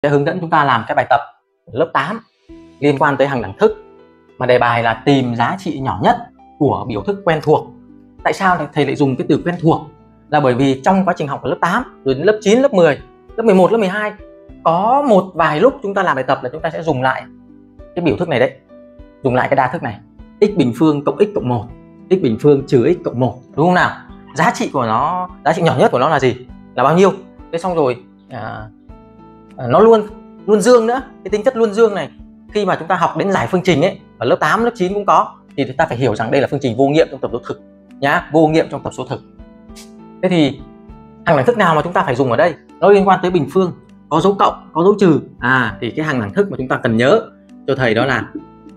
Sẽ hướng dẫn chúng ta làm cái bài tập lớp 8 liên quan tới hằng đẳng thức, mà đề bài là tìm giá trị nhỏ nhất của biểu thức quen thuộc. Tại sao thầy lại dùng cái từ quen thuộc? Là bởi vì trong quá trình học ở lớp 8 rồi đến lớp 9, lớp 10, lớp 11, lớp 12 có một vài lúc chúng ta làm bài tập là chúng ta sẽ dùng lại cái biểu thức này đấy, dùng lại cái đa thức này, x bình phương cộng x cộng 1, x bình phương trừ x cộng 1, đúng không nào? Giá trị của nó, giá trị nhỏ nhất của nó là gì? Là bao nhiêu? Thế xong rồi nó luôn dương nữa. Cái tính chất luôn dương này khi mà chúng ta học đến giải phương trình ấy, ở lớp 8, lớp 9 cũng có, thì chúng ta phải hiểu rằng đây là phương trình vô nghiệm trong tập số thực nhá, vô nghiệm trong tập số thực. Thế thì hằng đẳng thức nào mà chúng ta phải dùng ở đây? Nó liên quan tới bình phương, có dấu cộng, có dấu trừ. Thì cái hằng đẳng thức mà chúng ta cần nhớ cho thầy đó là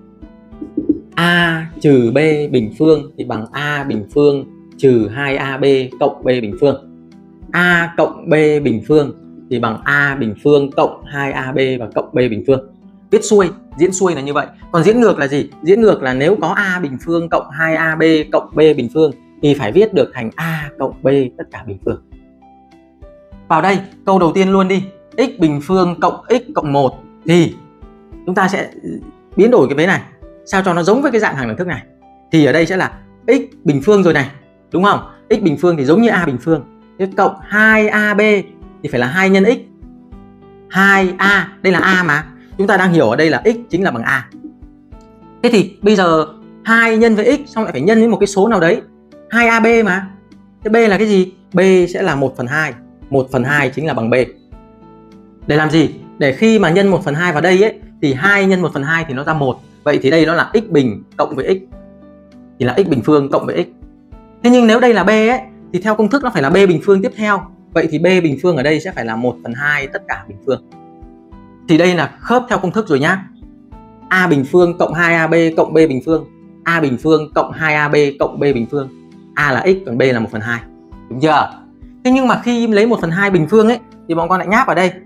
a trừ b bình phương thì bằng a bình phương trừ 2ab cộng b bình phương. A cộng b bình phương thì bằng a bình phương cộng 2ab và cộng b bình phương. Viết xuôi, diễn xuôi là như vậy. Còn diễn ngược là gì? Diễn ngược là nếu có a bình phương cộng 2ab cộng b bình phương thì phải viết được thành a cộng b tất cả bình phương. Vào đây, câu đầu tiên luôn đi. X bình phương cộng x cộng 1 thì chúng ta sẽ biến đổi cái vế này sao cho nó giống với cái dạng hằng đẳng thức này. Thì ở đây sẽ là x bình phương rồi này, đúng không? X bình phương thì giống như a bình phương. Thế cộng 2ab thì phải là 2 nhân x. 2a, đây là a mà. Chúng ta đang hiểu ở đây là x chính là bằng a. Thế thì bây giờ 2 nhân với x xong lại phải nhân với một cái số nào đấy. 2ab mà. Thế b là cái gì? B sẽ là 1/2. 1/2 chính là bằng b. Để làm gì? Để khi mà nhân 1/2 vào đây ấy thì 2 nhân 1/2 thì nó ra 1. Vậy thì đây nó là x bình cộng với x. Thì là x bình phương cộng với x. Thế nhưng nếu đây là b ấy thì theo công thức nó phải là b bình phương tiếp theo. Vậy thì b bình phương ở đây sẽ phải là 1/2 tất cả bình phương. Thì đây là khớp theo công thức rồi nhá. A bình phương cộng 2ab cộng b bình phương. A bình phương cộng 2ab cộng b bình phương. A là x còn b là 1/2. Đúng chưa? Thế nhưng mà khi lấy 1/2 bình phương ấy thì bọn con lại nháp vào đây.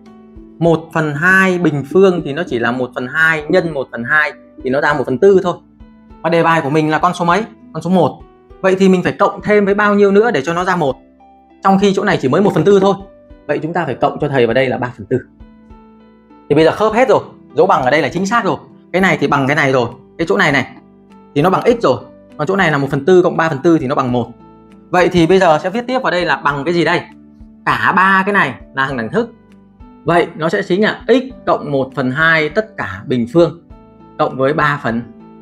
1/2 bình phương thì nó chỉ là 1/2 nhân 1/2 thì nó ra 1/4 thôi. Và đề bài của mình là con số mấy? Con số 1. Vậy thì mình phải cộng thêm với bao nhiêu nữa để cho nó ra 1? Trong khi chỗ này chỉ mới 1/4 thôi. Vậy chúng ta phải cộng cho thầy vào đây là 3/4. Thì bây giờ khớp hết rồi. Dấu bằng ở đây là chính xác rồi. Cái này thì bằng cái này rồi. Cái chỗ này này thì nó bằng x rồi. Còn chỗ này là 1/4 cộng 3/4 thì nó bằng 1. Vậy thì bây giờ sẽ viết tiếp vào đây là bằng cái gì đây? Cả ba cái này là hằng đẳng thức. Vậy nó sẽ chính là x cộng 1/2 tất cả bình phương cộng với 3/4.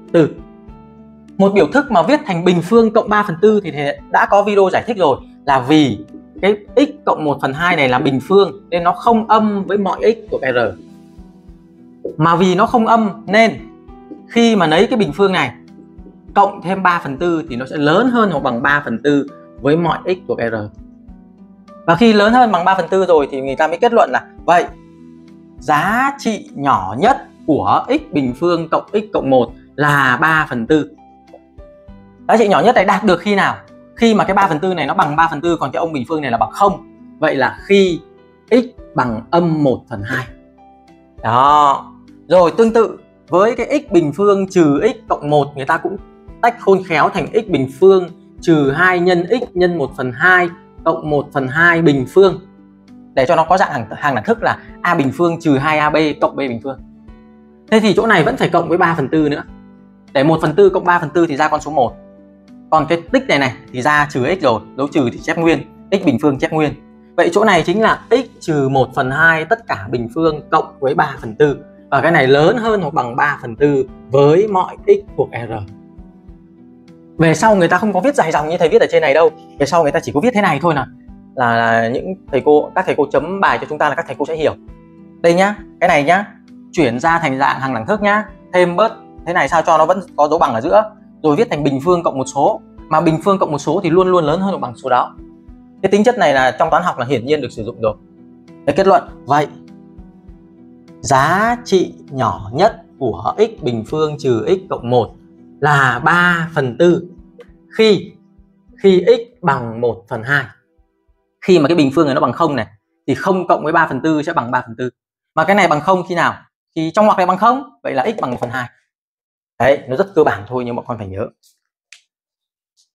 Một biểu thức mà viết thành bình phương cộng 3/4 thì đã có video giải thích rồi, là vì cái x cộng 1/2 này là bình phương nên nó không âm với mọi x của R. Mà vì nó không âm nên khi mà lấy cái bình phương này cộng thêm 3/4 thì nó sẽ lớn hơn hoặc bằng 3/4 với mọi x của R. Và khi lớn hơn bằng 3/4 rồi thì người ta mới kết luận là vậy giá trị nhỏ nhất của x bình phương cộng x cộng 1 là 3/4. Giá trị nhỏ nhất này đạt được khi nào? Khi mà cái 3/4 này nó bằng 3/4 còn cái ông bình phương này là bằng 0. Vậy là khi x bằng âm 1/2. Đó. Rồi tương tự với cái x bình phương trừ x cộng 1 người ta cũng tách khôn khéo thành x bình phương trừ 2 nhân x nhân 1/2 cộng 1/2 bình phương. Để cho nó có dạng hằng đẳng thức là a bình phương trừ 2ab cộng b bình phương. Thế thì chỗ này vẫn phải cộng với 3/4 nữa. Để 1/4 cộng 3/4 thì ra con số 1. Còn cái tích này thì ra trừ x rồi, dấu trừ thì chép nguyên, x bình phương chép nguyên. Vậy chỗ này chính là x trừ 1/2 tất cả bình phương cộng với 3/4. Và cái này lớn hơn hoặc bằng 3/4 với mọi x thuộc R. Về sau người ta không có viết dài dòng như thầy viết ở trên này đâu. Về sau người ta chỉ có viết thế này thôi là những các thầy cô chấm bài cho chúng ta là các thầy cô sẽ hiểu. Đây nhá, cái này nhá, chuyển ra thành dạng hằng đẳng thức nhá, thêm bớt thế này sao cho nó vẫn có dấu bằng ở giữa, rồi viết thành bình phương cộng một số. Mà bình phương cộng một số thì luôn luôn lớn hơn hoặc bằng số đó. Cái tính chất này là trong toán học là hiển nhiên được sử dụng rồi. Để kết luận, vậy giá trị nhỏ nhất của x bình phương trừ x cộng 1 là 3/4 khi x bằng 1/2. Khi mà cái bình phương này nó bằng 0 này thì 0 cộng với 3/4 sẽ bằng 3/4. Mà cái này bằng 0 khi nào? Thì trong ngoặc này bằng 0, vậy là x bằng 1/2. Đấy, nó rất cơ bản thôi nhưng bọn con phải nhớ.